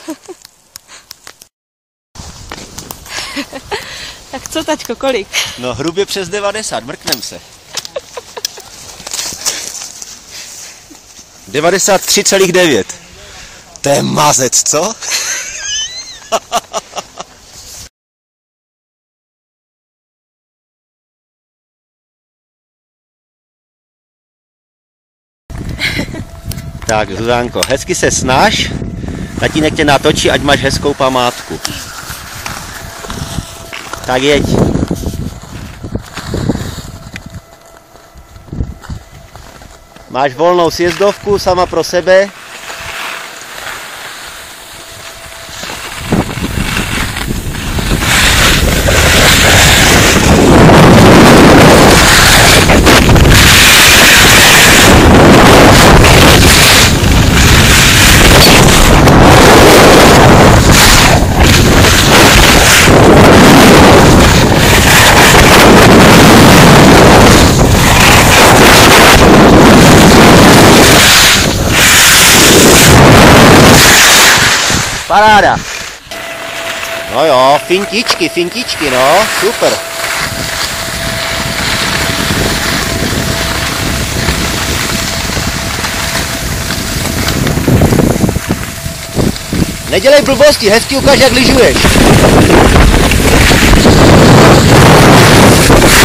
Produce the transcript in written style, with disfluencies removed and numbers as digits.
Tak co, taťko, kolik? No hrubě přes 90, mrknem se. 93,9. To je mazec, co? Tak, Zuzánko, hezky se snaž. Tatínek tě natočí, ať máš hezkou památku. Tak jeď. Máš volnou sjezdovku sama pro sebe. Paráda. No jo, fintičky, no, super. Nedělej blbosti, hezky ukáž, jak lyžuješ.